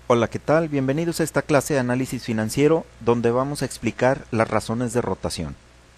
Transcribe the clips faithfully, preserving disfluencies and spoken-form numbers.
Hola, ¿qué tal? Bienvenidos a esta clase de análisis financiero donde vamos a explicar las razones de rotación.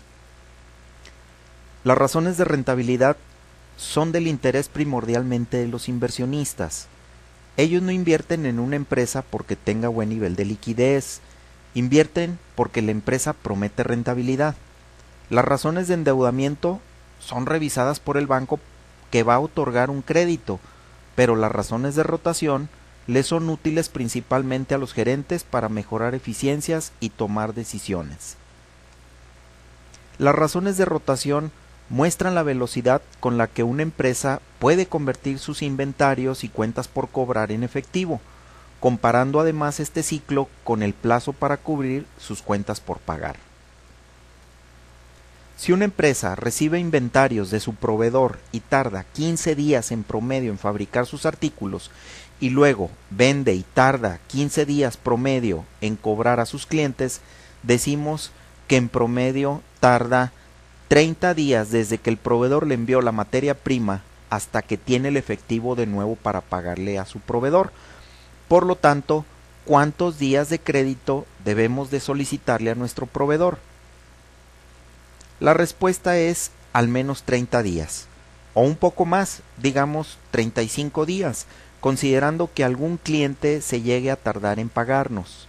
Las razones de rentabilidad son del interés primordialmente de los inversionistas. Ellos no invierten en una empresa porque tenga buen nivel de liquidez, invierten porque la empresa promete rentabilidad. Las razones de endeudamiento son revisadas por el banco que va a otorgar un crédito, pero las razones de rotación les son útiles principalmente a los gerentes para mejorar eficiencias y tomar decisiones. Las razones de rotación muestran la velocidad con la que una empresa puede convertir sus inventarios y cuentas por cobrar en efectivo, comparando además este ciclo con el plazo para cubrir sus cuentas por pagar. Si una empresa recibe inventarios de su proveedor y tarda quince días en promedio en fabricar sus artículos y luego vende y tarda quince días promedio en cobrar a sus clientes, decimos que en promedio tarda treinta días desde que el proveedor le envió la materia prima hasta que tiene el efectivo de nuevo para pagarle a su proveedor. Por lo tanto, ¿cuántos días de crédito debemos de solicitarle a nuestro proveedor? La respuesta es al menos treinta días, o un poco más, digamos treinta y cinco días, considerando que algún cliente se llegue a tardar en pagarnos.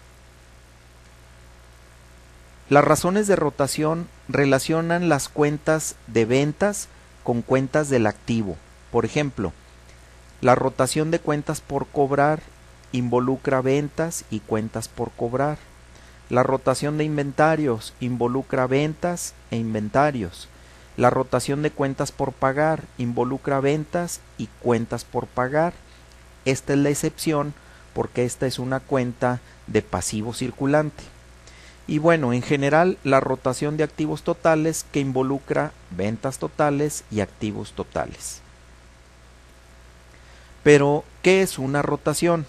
Las razones de rotación relacionan las cuentas de ventas con cuentas del activo. Por ejemplo, la rotación de cuentas por cobrar involucra ventas y cuentas por cobrar. La rotación de inventarios involucra ventas e inventarios. La rotación de cuentas por pagar involucra ventas y cuentas por pagar. Esta es la excepción porque esta es una cuenta de pasivo circulante. Y bueno, en general la rotación de activos totales que involucra ventas totales y activos totales. Pero, ¿qué es una rotación?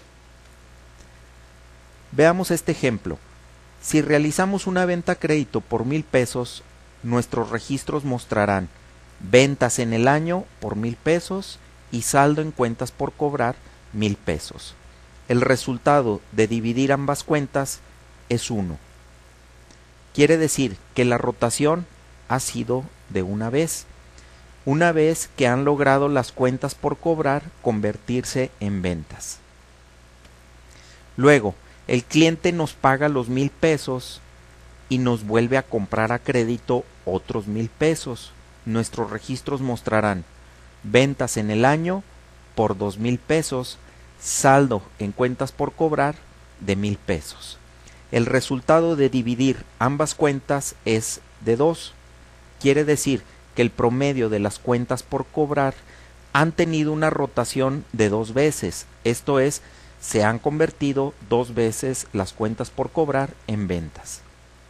Veamos este ejemplo. Si realizamos una venta a crédito por mil pesos, nuestros registros mostrarán ventas en el año por mil pesos y saldo en cuentas por cobrar mil pesos. El resultado de dividir ambas cuentas es uno. Quiere decir que la rotación ha sido de una vez, una vez que han logrado las cuentas por cobrar convertirse en ventas. Luego, el cliente nos paga los mil pesos y nos vuelve a comprar a crédito otros mil pesos. Nuestros registros mostrarán ventas en el año por dos mil pesos, saldo en cuentas por cobrar de mil pesos. El resultado de dividir ambas cuentas es de dos. Quiere decir que el promedio de las cuentas por cobrar han tenido una rotación de dos veces, esto es, se han convertido dos veces las cuentas por cobrar en ventas.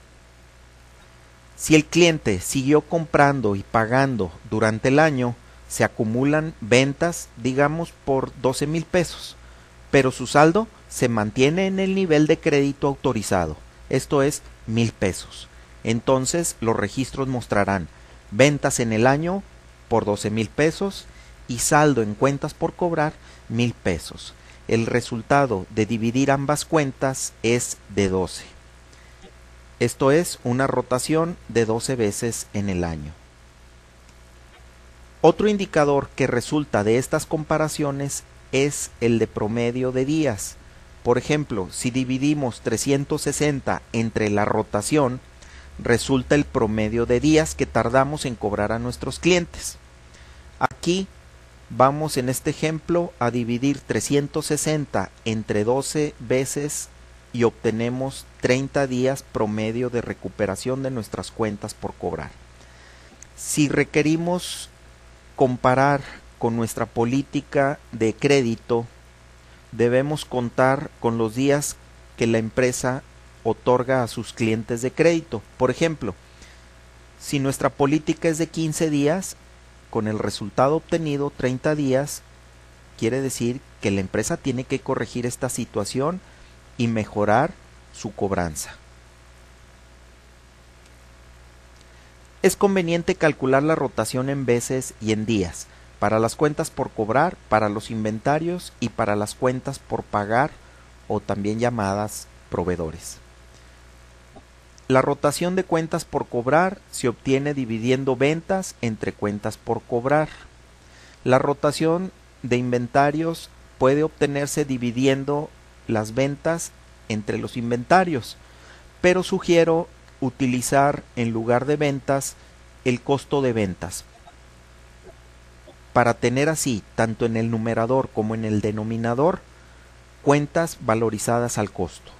Si el cliente siguió comprando y pagando durante el año, se acumulan ventas, digamos, por doce mil pesos, pero su saldo se mantiene en el nivel de crédito autorizado, esto es, mil pesos. Entonces los registros mostrarán ventas en el año por doce mil pesos y saldo en cuentas por cobrar mil pesos. El resultado de dividir ambas cuentas es de doce. Esto es una rotación de doce veces en el año. Otro indicador que resulta de estas comparaciones es el de promedio de días. Por ejemplo, si dividimos trescientos sesenta entre la rotación, resulta el promedio de días que tardamos en cobrar a nuestros clientes. Aquí vamos en este ejemplo a dividir trescientos sesenta entre doce veces y obtenemos treinta días promedio de recuperación de nuestras cuentas por cobrar. Si requerimos comparar con nuestra política de crédito, debemos contar con los días que la empresa otorga a sus clientes de crédito. Por ejemplo, si nuestra política es de quince días, con el resultado obtenido treinta días, quiere decir que la empresa tiene que corregir esta situación y mejorar su cobranza. Es conveniente calcular la rotación en veces y en días, para las cuentas por cobrar, para los inventarios y para las cuentas por pagar o también llamadas proveedores. La rotación de cuentas por cobrar se obtiene dividiendo ventas entre cuentas por cobrar. La rotación de inventarios puede obtenerse dividiendo las ventas entre los inventarios, pero sugiero utilizar en lugar de ventas el costo de ventas, para tener así, tanto en el numerador como en el denominador, cuentas valorizadas al costo.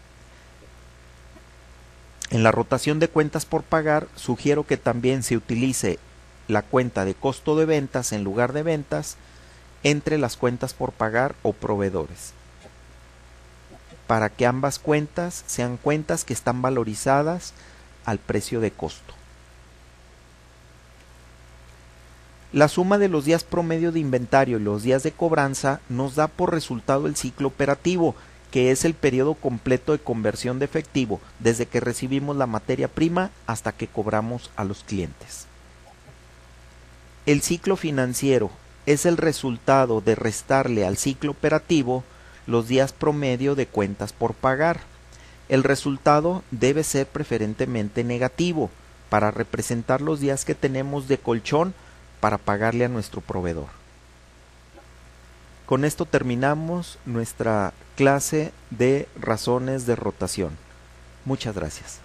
En la rotación de cuentas por pagar, sugiero que también se utilice la cuenta de costo de ventas en lugar de ventas entre las cuentas por pagar o proveedores, para que ambas cuentas sean cuentas que están valorizadas al precio de costo. La suma de los días promedio de inventario y los días de cobranza nos da por resultado el ciclo operativo, que es el periodo completo de conversión de efectivo, desde que recibimos la materia prima hasta que cobramos a los clientes. El ciclo financiero es el resultado de restarle al ciclo operativo los días promedio de cuentas por pagar. El resultado debe ser preferentemente negativo, para representar los días que tenemos de colchón para pagarle a nuestro proveedor. Con esto terminamos nuestra clase de razones de rotación. Muchas gracias.